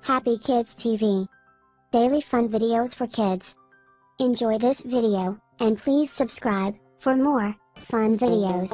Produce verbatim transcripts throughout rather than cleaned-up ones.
Happy Kids T V. Daily fun videos for kids. Enjoy this video, and please subscribe, for more, fun videos.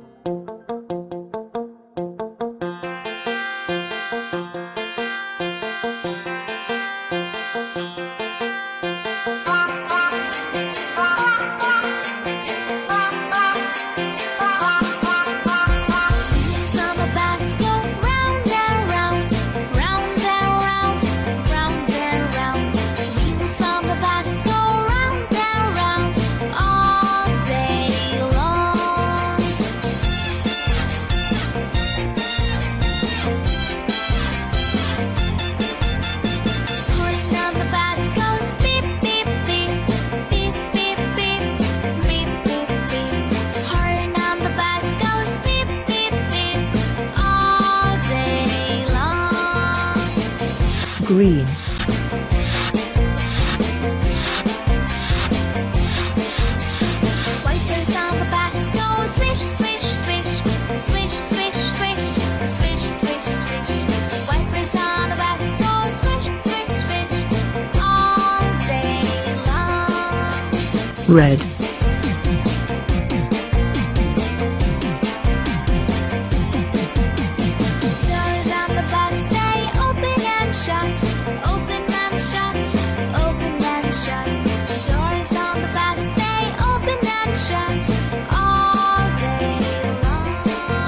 Green. Wipers on the bus go swish, swish, swish, swish, swish, swish, swish, swish, swish. Wipers on the bus go swish, swish, swish, all day long. Red. Doors on the bus they open and shut, open and shut, open and shut. The doors on the bus they open and shut all day long.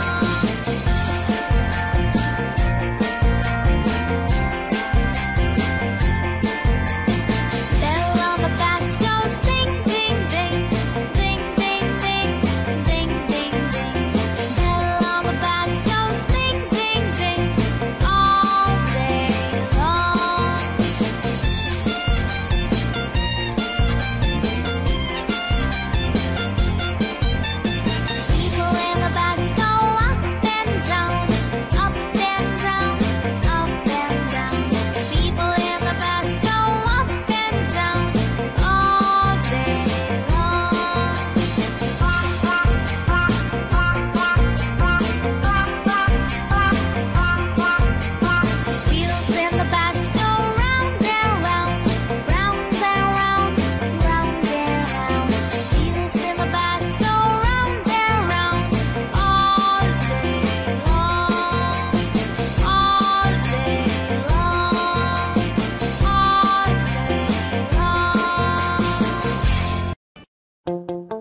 Bell on the bus goes ding, ding, ding, ding, ding, ding, ding, ding, ding. Bell on the bus goes ding, ding, ding, all day long. People in the bus go up and down, up and down, up and down. People in the bus go up and down all day long. Wheels in the bus go round and round, round and round, round and round. Wheels in the bus go round and round all day long, all day long, all day long.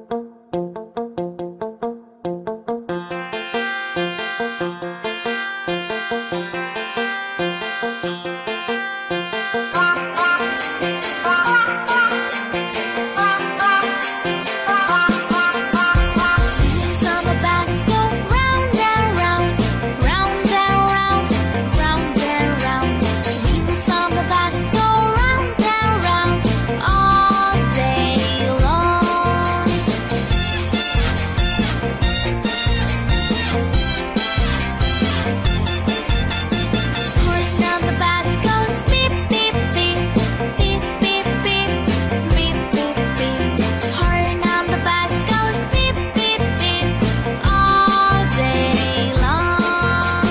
Wheels on the bus go round and round, round and round, round and round. Wheels on the bus go round and round all day long. Horn on the bus goes beep, beep, beep, beep, beep, beep, beep, beep, beep. Horn on the bus goes beep, beep, beep, all day long.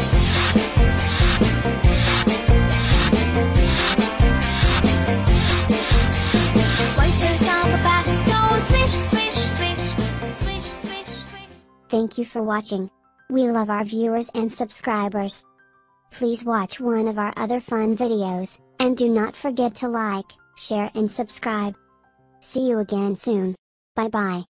Wipers on the bus go swish, swish, swish, swish, swish, swish. Thank you for watching. We love our viewers and subscribers. Please watch one of our other fun videos, and do not forget to like, share and subscribe. See you again soon. Bye bye.